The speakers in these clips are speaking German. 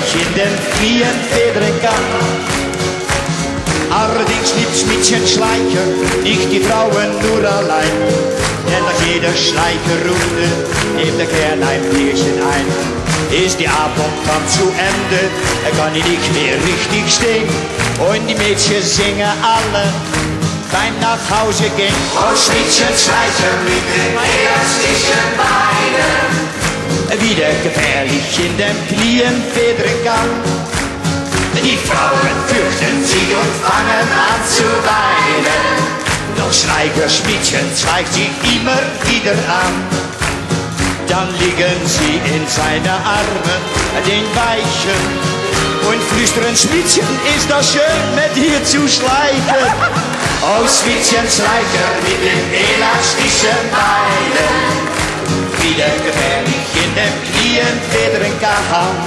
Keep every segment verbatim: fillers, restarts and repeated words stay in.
gefährlich in den Knien federn kann. Allerdings liebt Schmidtchen Schleicher nicht die Frauen nur allein, denn nach jeder Schleicherrunde nimmt er gern ein Bierchen ein. Ist die Abend dann zu Ende, er kann ihn nicht mehr richtig stehen und die Mädchen singen alle beim nach Hause gehen. Oh, Schmidtchen Schleicher mit den elastischen Beinen, wieder gefährlich in den Knien federn kann. Die Frauen fürchten sich und fangen an zu weinen, doch Schleicher Schmidtchen zeigt sich immer wieder an. Dann liegen sie in seine Arme, den Weichen, und flüstern: Schmidtchen, ist das schön mit dir zu schleichen. Oh, Schmidtchen Schleicher mit den elastischen Beinen, wieder gefährlich in den Knien federn kann.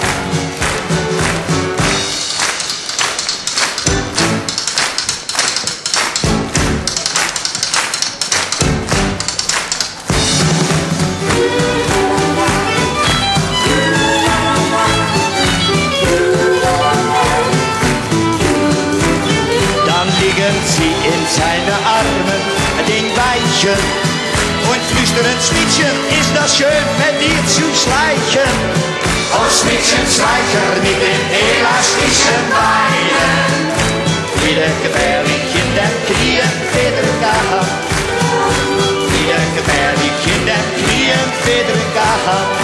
Sie in seine Arme, den Weichen, und flüstern: Schmidtchen, ist das schön mit dir zu schleichen. Oh, Schmidtchen Schleicher mit den elastischen Beinen, wieder gefährlich in den Knien federn kann, wieder gefährlich in den Knien federn kann.